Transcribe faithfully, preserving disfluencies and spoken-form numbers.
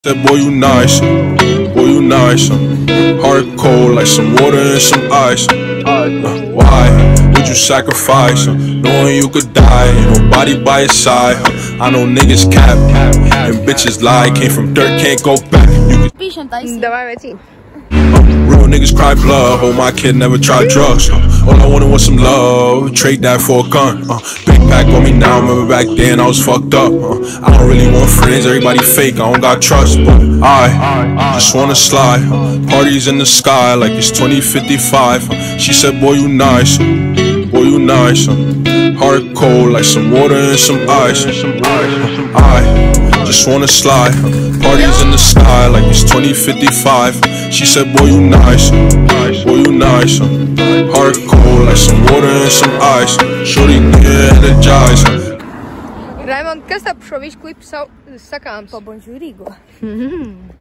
Said, boy, you nice, boy, you nice. Heart cold like some water and some ice. Uh, why would you sacrifice? Knowing you could die, ain't nobody by your side. I know niggas cap and bitches lie. Came from dirt, can't go back. You could... Давай, Вати. Real niggas cry blood. Hold my kid, never tried drugs. Uh, all I wanted was some love. Trade that for a gun. Uh, big pack on me now. Remember back then I was fucked up. Uh, I don't really want friends. Everybody fake. I don't got trust. But I just wanna slide. Uh, parties in the sky like it's twenty fifty-five. Uh, she said, boy, you nice. Boy, you nice. Uh, heart cold like some water and some ice. I just wanna slide. Parties in the sky like it's twenty fifty-five. She said, boy, you nice. Boy, you nice. Heart cold like some water and some ice. Shorty get energized. Raimond, kas tev par šo visu klipu sakāms? Pa bonžurīgo.